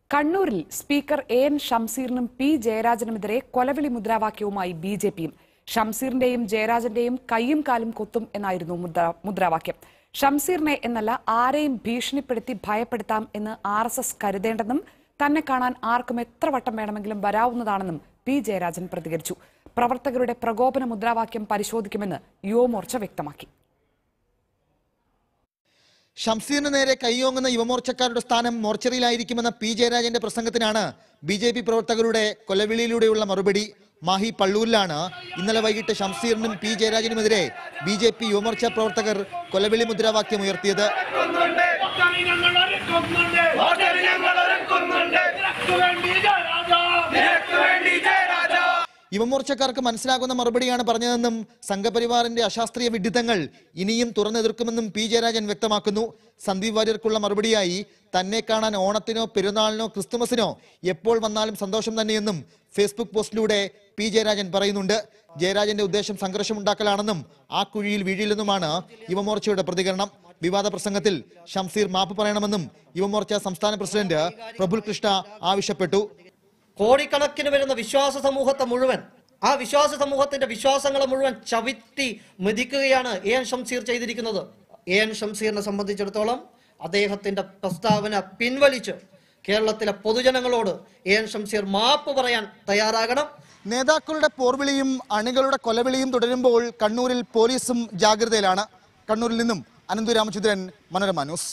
കണ്ണൂരിൽ speaker N ഷംസീറിനും P ജയരാജനുമെതിരെ കൊലവിളി മുദ്രാവാക്യവുമായി ബിജെപിയും. ഷംസീറിന്റെയും ജയരാജന്റെയും കൈയും കാലും കൊത്തും എന്നായിരുന്നു മുദ്രാവാക്യം. ഷംസീറിനെ എന്നല്ല ആരെയും ഭീഷണിപ്പെടുത്തി ഭയപ്പെടുത്താം എന്ന് RSS കരുതേണ്ടെന്നും തന്നെ കാണാൻ ആർക്കും എത്ര വട്ടം വേണമെങ്കിലും വരാവുന്നതാണെന്നും പി ജയരാജൻ പ്രതികരിച്ചു. പ്രവർത്തകരുടെ പ്രകോപന മുദ്രാവാക്യം പരിശോധിക്കുമെന്ന് യുവമോർച്ച വ്യക്തമാക്കി. ഷംസീറിന് നേരെ കൈയോങ്ങുന്ന യുവമോർച്ചക്കാരുടെ സ്ഥാനം മോർച്ചറിയിലായിരിക്കുമെന്ന പി ജയരാജന്റെ പ്രസംഗത്തിനാണ് BJP പ്രവർത്തകരുടെ കൊലവിളിയിലൂടെയുള്ള മറുപടി. മാഹി പള്ളൂരിലാണ് ഇന്നലെ വൈകിട്ട് ഷംസീറിനും പി ജയരാജനുമെതിരെ BJP യുവമോർച്ച പ്രവർത്തകർ കൊലവിളി മുദ്രാവാക്യം ഉയർത്തിയത്. യുവമോർച്ചക്കാർക്ക് മനസ്സിലാകുന്ന മറുപടിയാണ് പറഞ്ഞതെന്നും സംഘപരിവാറിന്റെ അശാസ്ത്രീയ വിഡ്ഢിത്തങ്ങൾ ഇനിയും തുറന്നെതിർക്കുമെന്നും പി ജയരാജൻ വ്യക്തമാക്കുന്നു. സന്ദീപ് വാര്യർക്കുള്ള മറുപടിയായി തന്നെ കാണാൻ ഓണത്തിനോ പെരുന്നാളിനോ ക്രിസ്തുമസിനോ എപ്പോൾ വന്നാലും സന്തോഷം തന്നെയെന്നും ഫേസ്ബുക്ക് പോസ്റ്റിലൂടെ പി ജയരാജൻ പറയുന്നുണ്ട്. ജയരാജന്റെ ഉദ്ദേശം സംഘർഷമുണ്ടാക്കലാണെന്നും ആ കുഴിയിൽ വീഴില്ലെന്നുമാണ് യുവമോർച്ചയുടെ പ്രതികരണം. വിവാദ പ്രസംഗത്തിൽ ഷംസീർ മാപ്പ് പറയണമെന്നും യുവമോർച്ച സംസ്ഥാന പ്രസിഡന്റ് പ്രഫുൽ കൃഷ്ണ ആവശ്യപ്പെട്ടു. കോടിക്കണക്കിന് വരുന്ന വിശ്വാസ സമൂഹത്തെ മുഴുവൻ, ആ വിശ്വാസ സമൂഹത്തിന്റെ വിശ്വാസങ്ങളെ മുഴുവൻ ചവിട്ടി മെതിക്കുകയാണ് എൻ ഷംസീർ ചെയ്തിരിക്കുന്നത്. എൻ ഷംസീറിനെ സംബന്ധിച്ചിടത്തോളം അദ്ദേഹത്തിന്റെ പ്രസ്താവന പിൻവലിച്ച് കേരളത്തിലെ പൊതുജനങ്ങളോട് എൻ ഷംസീർ മാപ്പ് പറയാൻ തയ്യാറാകണം. നേതാക്കളുടെ പോർവിളിയും അണികളുടെ കൊലവിളിയും തുടരുമ്പോൾ കണ്ണൂരിൽ പോലീസും ജാഗ്രതയിലാണ്. കണ്ണൂരിൽ നിന്നും അനന്തു രാമചന്ദ്രൻ, മനോരമ ന്യൂസ്.